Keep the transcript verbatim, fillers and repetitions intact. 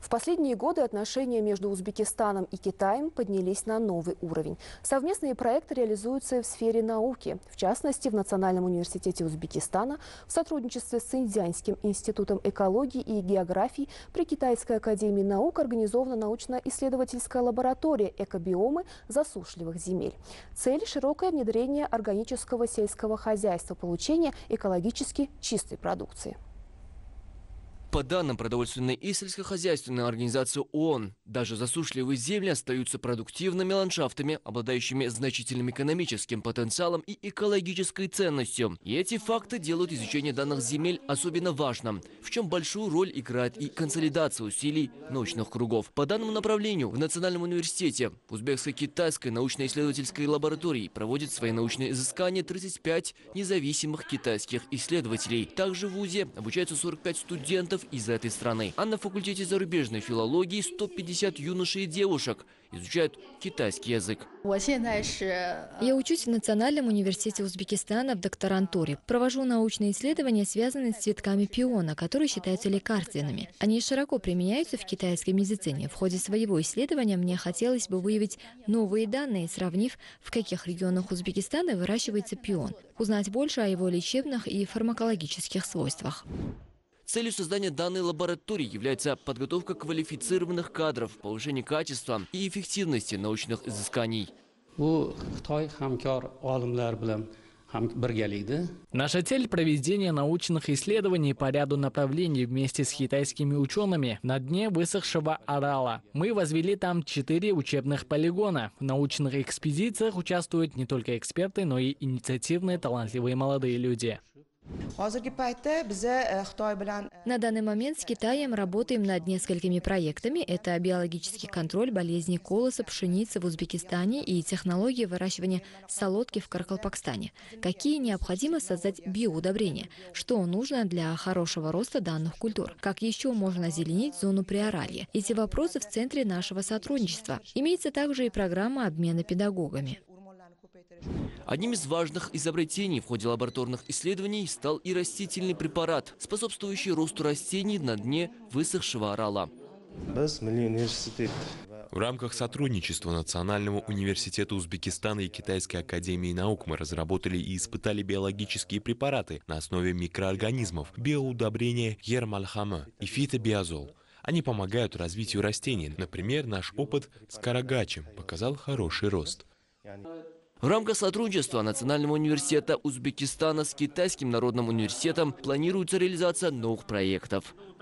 В последние годы отношения между Узбекистаном и Китаем поднялись на новый уровень. Совместные проекты реализуются в сфере науки. В частности, в Национальном университете Узбекистана в сотрудничестве с Индианским институтом экологии и географии при Китайской академии наук организована научно-исследовательская лаборатория «Экобиомы засушливых земель». Цель – широкое внедрение органического сельского хозяйства, получение экологически чистой продукции. По данным продовольственной и сельскохозяйственной организации ООН, даже засушливые земли остаются продуктивными ландшафтами, обладающими значительным экономическим потенциалом и экологической ценностью. И эти факты делают изучение данных земель особенно важным, в чем большую роль играет и консолидация усилий научных кругов. По данному направлению в Национальном университете в Узбекско-китайской научно-исследовательской лаборатории проводят свои научные изыскания тридцать пять независимых китайских исследователей. Также в ВУЗе обучаются сорок пять студентов из этой страны. А на факультете зарубежной филологии сто пятьдесят юношей и девушек изучают китайский язык. Я учусь в Национальном университете Узбекистана в докторантуре. Провожу научные исследования, связанные с цветками пиона, которые считаются лекарственными. Они широко применяются в китайской медицине. В ходе своего исследования мне хотелось бы выявить новые данные, сравнив, в каких регионах Узбекистана выращивается пион, узнать больше о его лечебных и фармакологических свойствах. Целью создания данной лаборатории является подготовка квалифицированных кадров, повышение качества и эффективности научных изысканий. Наша цель – проведение научных исследований по ряду направлений вместе с китайскими учеными на дне высохшего Арала. Мы возвели там четыре учебных полигона. В научных экспедициях участвуют не только эксперты, но и инициативные талантливые молодые люди. На данный момент с Китаем работаем над несколькими проектами. Это биологический контроль болезней колоса, пшеницы в Узбекистане и технологии выращивания солодки в Каракалпакстане. Какие необходимо создать биоудобрения? Что нужно для хорошего роста данных культур? Как еще можно озеленить зону Приоралья? Эти вопросы в центре нашего сотрудничества. Имеется также и программа обмена педагогами. Одним из важных изобретений в ходе лабораторных исследований стал и растительный препарат, способствующий росту растений на дне высохшего Арала. В рамках сотрудничества Национального университета Узбекистана и Китайской академии наук мы разработали и испытали биологические препараты на основе микроорганизмов, биоудобрения Ермальхама и фитобиазол. Они помогают развитию растений. Например, наш опыт с карагачем показал хороший рост. В рамках сотрудничества Национального университета Узбекистана с Китайским народным университетом планируется реализация новых проектов.